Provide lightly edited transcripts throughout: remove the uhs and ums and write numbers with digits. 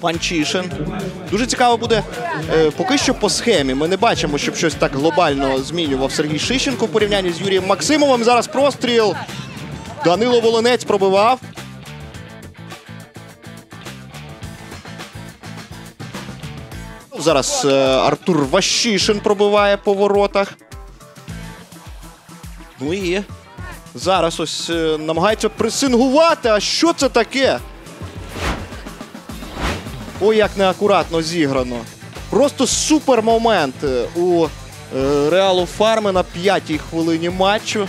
Панчишин. Дуже цікаво буде поки що по схемі. Ми не бачимо, щоб щось так глобально змінював Сергій Шищенко в порівнянні з Юрієм Максимовим. Зараз простріл. Данило Волинець пробивав. Зараз Артур Ващишин пробиває по воротах. Ну і зараз ось намагається пресингувати. А що це таке? Ой, як неакуратно зіграно. Просто супер момент у Реалу Фарми на 5-й хвилині матчу.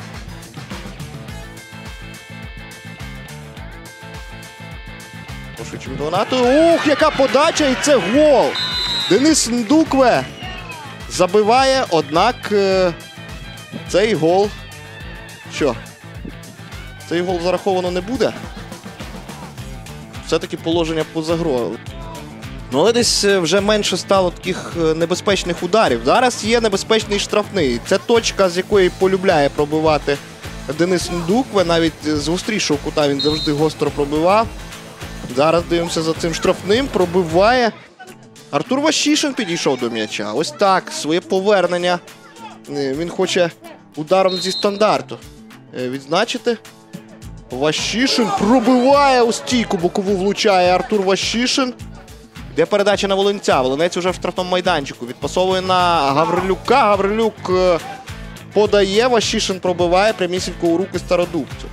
Чемпіонату. Ух, яка подача, і це гол! Денис Ндукве забиває, однак цей гол... Що? Цей гол зараховано не буде? Все-таки положення поза грою. Ну, але десь вже менше стало таких небезпечних ударів. Зараз є небезпечний штрафний. Це точка, з якої полюбляє пробивати Денис Ндукве. Навіть з гострішого кута він завжди гостро пробивав. Зараз дивимося за цим штрафним. Пробиває. Артур Ващишин підійшов до м'яча. Ось так, своє повернення. Він хоче ударом зі стандарту відзначити. Ващишин пробиває у стійку, бокову влучає Артур Ващишин. Де передача на Волинця. Волинець уже в штрафному майданчику. Відпасовує на Гаврилюка. Гаврилюк подає. Ващишин пробиває прямісінько у руки стародубцю.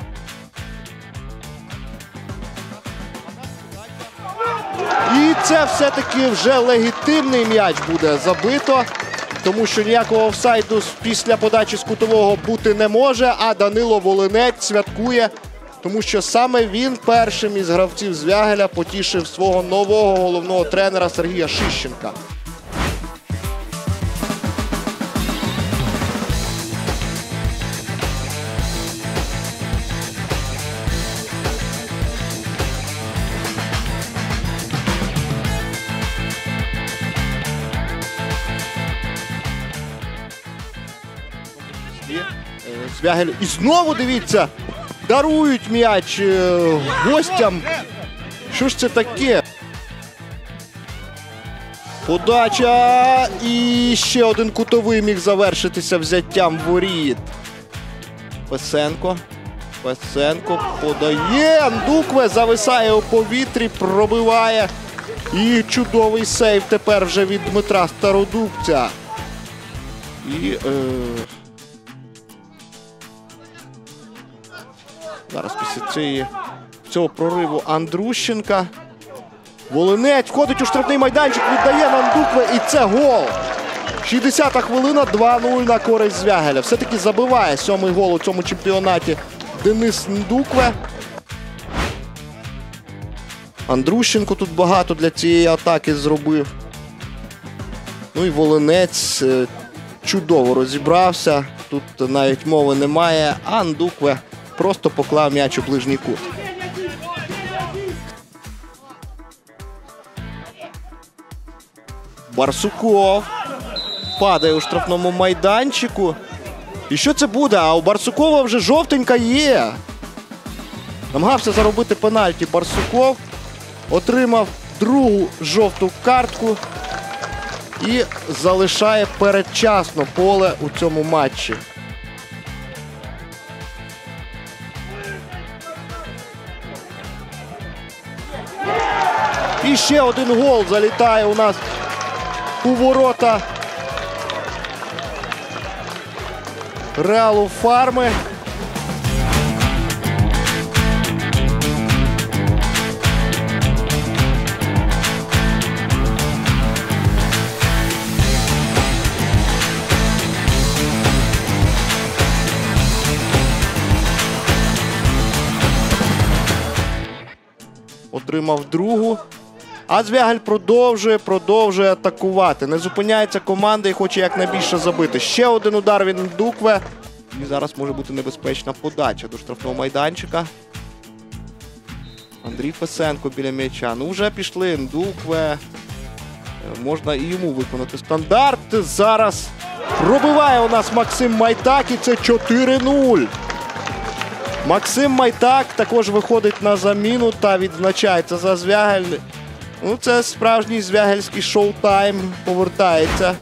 І це все-таки вже легітимний м'яч буде забито. Тому що ніякого офсайду після подачі з кутового бути не може. А Данило Волинець святкує. Тому що саме він першим із гравців Звягеля потішив свого нового головного тренера Сергія Шищенка. Звягель і знову, дивіться, дарують м'яч гостям. Що ж це таке? Подача. І ще один кутовий міг завершитися взяттям воріт. Песенко. Песенко подає. Ндукве зависає у повітрі, пробиває. І чудовий сейв тепер вже від Дмитра Стародубця. І... Зараз після цього прориву Андрущенка. Волинець входить у штрафний майданчик, віддає на Ндукве, і це гол. 60-та хвилина, 2-0 на користь Звягеля. Все-таки забиває 7-й гол у цьому чемпіонаті Денис Ндукве. Андрущенко тут багато для цієї атаки зробив. Ну і Волинець чудово розібрався. Тут навіть мови немає, а Ндукве просто поклав м'яч у ближній кут. Барсуков падає у штрафному майданчику. І що це буде? А у Барсукова вже жовтенька є. Намагався заробити пенальті Барсуков. Отримав другу жовту картку. І залишає передчасно поле у цьому матчі. І ще один гол залітає у нас у ворота Реалу Фарми. Отримав другу. А Звягель продовжує атакувати. Не зупиняється команда і хоче якнайбільше забити. Ще один удар від Ндукве. І зараз може бути небезпечна подача до штрафного майданчика. Андрій Фесенко біля м'яча. Ну вже пішли Ндукве. Можна і йому виконати стандарт. Зараз пробиває у нас Максим Майтак і це 4-0. Максим Майтак також виходить на заміну та відзначається за Звягель. Ну, це справжній звягельський шоу-тайм повертається.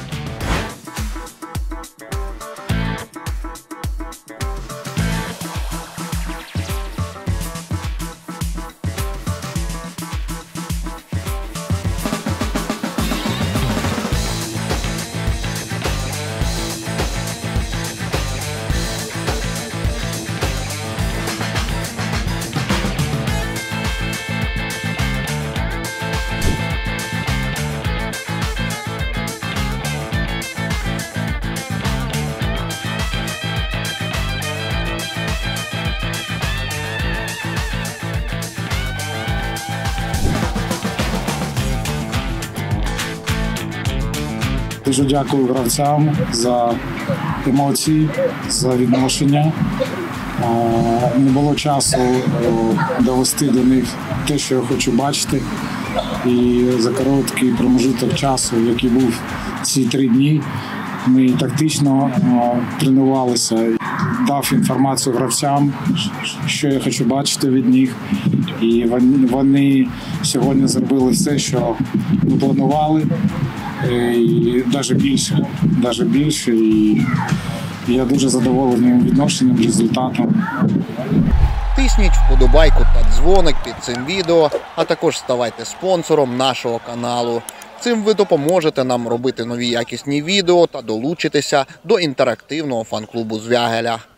Дуже дякую гравцям за емоції, за відношення. Не було часу довести до них те, що я хочу бачити. І за короткий промежуток часу, який був ці 3 дні, ми тактично тренувалися. Дав інформацію гравцям, що я хочу бачити від них. І вони сьогодні зробили все, що ми планували. І навіть більше. І я дуже задоволений відношенням, результатом. Тисніть вподобайку та дзвоник під цим відео, а також ставайте спонсором нашого каналу. Цим ви допоможете нам робити нові якісні відео та долучитися до інтерактивного фан-клубу Звягеля.